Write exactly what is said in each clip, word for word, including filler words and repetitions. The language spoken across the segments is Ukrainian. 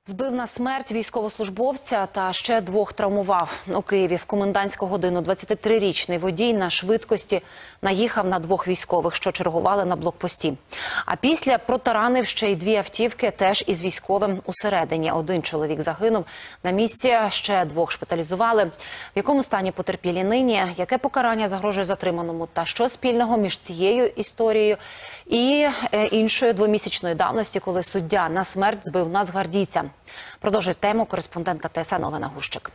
Збив на смерть військовослужбовця та ще двох травмував. У Києві в комендантську годину двадцятитрирічний водій на швидкості наїхав на двох військових, що чергували на блокпості. А після протаранив ще й дві автівки, теж із військовим усередині. Один чоловік загинув на місці, ще двох шпиталізували. В якому стані потерпілі нині, яке покарання загрожує затриманому та що спільного між цією історією і іншою двомісячної давності, коли суддя на смерть збив нацгвардійця. Продовжує тему кореспондентка ТСН Олена Гущик.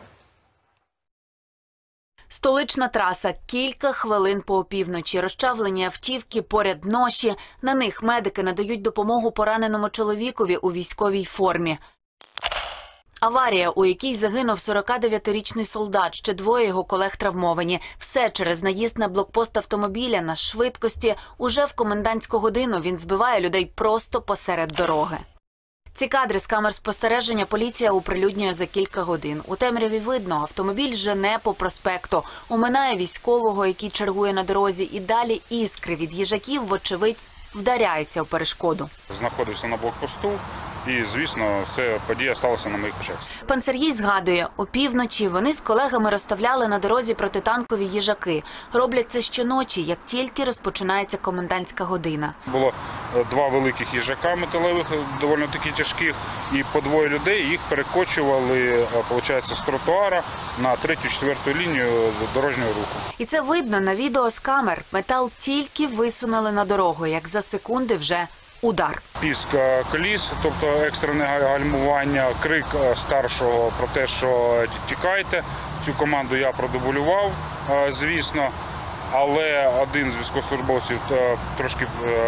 Столична траса. Кілька хвилин по опівночі. Розчавлені автівки, поряд ноші. На них медики надають допомогу пораненому чоловікові у військовій формі. Аварія, у якій загинув сорокадев'ятирічний солдат, ще двоє його колег травмовані. Все через наїзд на блокпост автомобіля на швидкості. Уже в комендантську годину він збиває людей просто посеред дороги. Ці кадри з камер спостереження поліція оприлюднює за кілька годин. У темряві видно, автомобіль жене по проспекту, оминає військового, який чергує на дорозі, і далі іскри від їжаків, вочевидь, вдаряється в перешкоду. Знаходився на блокпосту і, звісно, це подія сталася на моїх очах. Пан Сергій згадує, опівночі вони з колегами розставляли на дорозі протитанкові їжаки. Роблять це щоночі, як тільки розпочинається комендантська година. Було два великих їжака металевих, доволі таки тяжких, і по двоє людей їх перекочували, виходить, з тротуара на третю-четверту лінію дорожнього руху. І це видно на відео з камер. Метал тільки висунули на дорогу, як за секунди вже удар. Піск коліс, тобто екстрене гальмування, крик старшого про те, що тікайте. Цю команду я продублював, звісно, але один з військовослужбовців трошки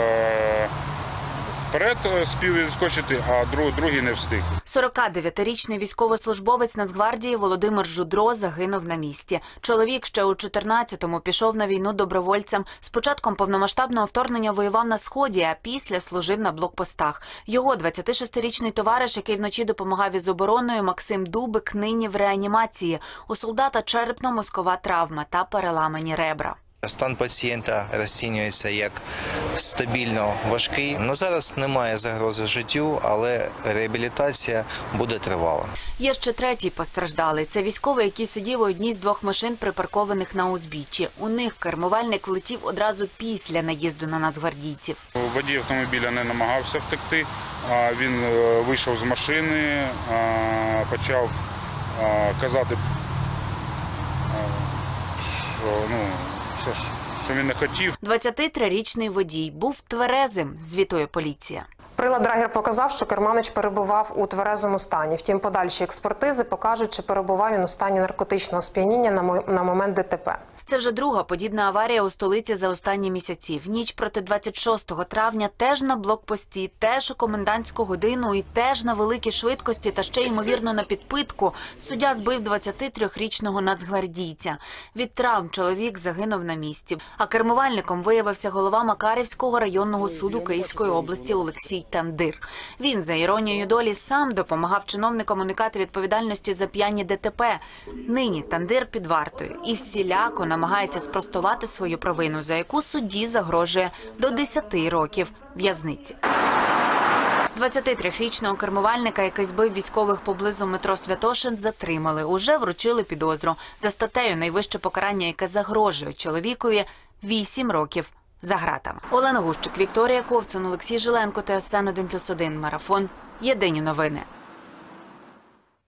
вперед спів відскочити, а другий не встиг. сорокадев'ятирічний військовослужбовець Нацгвардії Володимир Жудро загинув на місці. Чоловік ще у чотирнадцятому пішов на війну добровольцем. З початком повномасштабного вторгнення воював на Сході, а після служив на блокпостах. Його двадцятишестирічний товариш, який вночі допомагав із обороною, Максим Дубик, нині в реанімації. У солдата черепно-мозкова травма та переламані ребра. Стан пацієнта розцінюється як стабільно важкий. На зараз немає загрози життю, але реабілітація буде тривала. Є ще третій постраждалий. Це військовий, який сидів у одній з двох машин, припаркованих на узбіччі. У них кермувальник влетів одразу після наїзду на нацгвардійців. Водій автомобіля не намагався втекти. Він вийшов з машини, почав казати, що, ну, Що, ж, що він не хотів. двадцятитрирічний водій був тверезим, звітує поліція. Прилад Драгер показав, що керманич перебував у тверезому стані. Втім, подальші експертизи покажуть, чи перебував він у стані наркотичного сп'яніння на момент ДТП. Це вже друга подібна аварія у столиці за останні місяці. В ніч проти двадцять шостого травня теж на блокпості, теж у комендантську годину і теж на великій швидкості та ще, ймовірно, на підпитку суддя збив двадцятитрирічного нацгвардійця. Від травм чоловік загинув на місці. А кермувальником виявився голова Макарівського районного суду Київської області Олексій Тандир. Він, за іронією долі, сам допомагав чиновникам уникати відповідальності за п'яні ДТП. Нині Тандир під вартою і всіляко намагається спростувати свою провину, за яку судді загрожує до десяти років в'язниці. двадцятитрирічного кермувальника, який збив військових поблизу метро Святошин, затримали. Уже вручили підозру. За статтею найвище покарання, яке загрожує чоловікові – вісім років за ґратами. Олена Гущик, Вікторія Ковцун, Олексій Жиленко, ТСН один плюс один, Марафон. Єдині новини.